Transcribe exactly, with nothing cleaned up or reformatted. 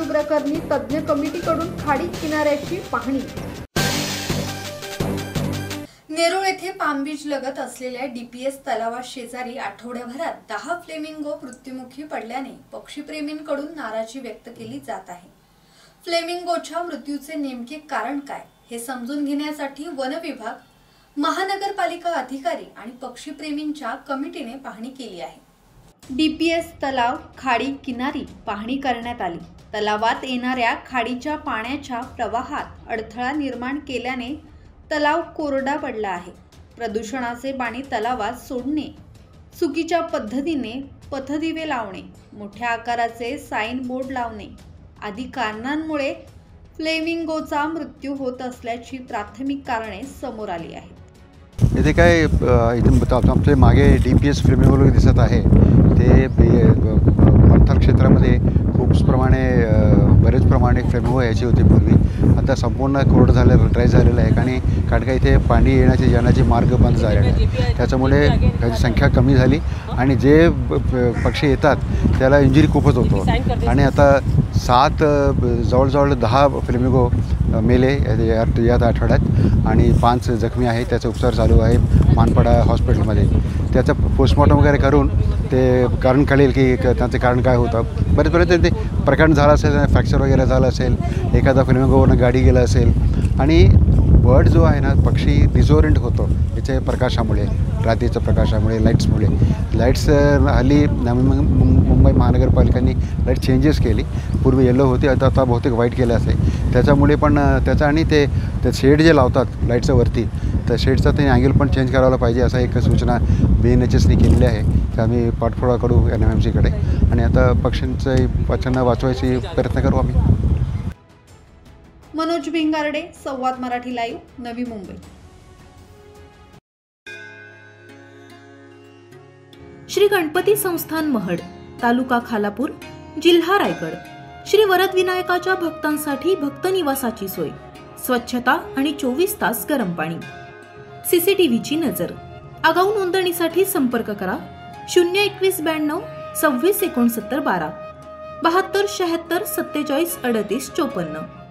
प्रकरणी तज्ञ कमिटीकडून खाडी किनाऱ्याची पाहणी। नेरूळ येथे पाम बीच लगत असलेल्या डीपीएस तलावा शेजारी आठवड्याभरात दहा फ्लेमिंगो मृत्युमुखी पडल्याने पक्षीप्रेमींकडून नाराजी व्यक्त केली जात आहे। फ्लेमिंगोच्या मृत्यूचे नेमके कारण काय हे समजून घेण्यासाठी वन विभाग, महानगरपालिका अधिकारी आणि पक्षीप्रेमींच्या कमिटीने पाहणी केली आहे। डीपीएस तलाव खाडी किनारी पाहणी करण्यात आली। तलावात येणाऱ्या खाडीच्या पाण्याच्या प्रवाहात अडथळा निर्माण केल्याने तलाव कोरडा पडला आहे। प्रदूषणाचे पाणी तलावात सोडणे, चुकीच्या पद्धतीने पथदिवे लावणे, मोठ्या आकाराचे साइन बोर्ड लावणे आदी कारणांमुळे फ्लेमिंगोचा मृत्यू होत असल्याची प्राथमिक कारणे समोर आली आहेत। इथे काय आमचे मागे डीपीएस फ्लेमिंगो दिसत आहे ते मंथर क्षेत्रामध्ये खूप प्रमाणे बरेच प्रमाणे फ्लेमिंगो यायची होती पूर्वी। आता संपूर्ण कोरडं झालेलं ड्राय झालेलं आहे आणि कारण का इथे पाणी येण्याचे जाण्याचे मार्ग बंद झालेले आहेत, त्याच्यामुळे त्याची संख्या कमी झाली आणि जे पक्षी येतात त्याला इंजुरी खूपच होतो। आणि आता सात जवळजवळ दहा फ्लेमिंगो मेले यात आठवड्यात आणि पाच जखमी आहे। त्याचा उपचार चालू आहे मानपाडा हॉस्पिटलमध्ये। त्याचं पोस्टमॉर्टम वगैरे करून ते कारण कळेल की त्याचं कारण काय होतं। बरेच बरेच ते प्रकरण झालं असेल, फ्रॅक्चर वगैरे झालं असेल, एखादा फ्लेमिंगोवरनं गाडी गेलं असेल आणि बर्ड जो आहे ना पक्षी डिझोरिएंट होतो याच्या प्रकाशामुळे, रात्रीच्या प्रकाशामुळे, लाईट्समुळे। लाईट्स हल्ली मुंबई महानगरपालिकांनी लाईट चेंजेस केली, पूर्वी येलो होती आता आता बहुतेक व्हाईट केलं असेल, त्याच्यामुळे पण त्याचा आणि ते ते शेड जे लावतात लाईटच्या वरती तर शेडचा ते अँगल पण चेंज करायला पाहिजे असं एक सूचना बी एन एच एसनी केलेली आहे। तर आम्ही पाठपुरावा करू एन एम एम सीकडे आणि आता पक्ष्यांचं वाचन वाचवायची प्रयत्न करू आम्ही। मनोज भिंगारडे, संवाद मराठी लाईव्ह, नवी मुंबई। श्री गणपती संस्थान महड, तालुका खालापूर, जिल्हा रायगड। श्री वरद विनायकाच्या भक्तांसाठी भक्त निवासाची सोय, स्वच्छता आणि चोवीस तास गरम पाणी, सीसीटीव्हीची नजर। आगाऊ नोंदणीसाठी संपर्क करा शून्य एकवीस ब्याण्णव सव्वीस एकोणसत्तर बारा बहात्तर शहात्तर सत्तेचाळीस अडतीस चोपन्न।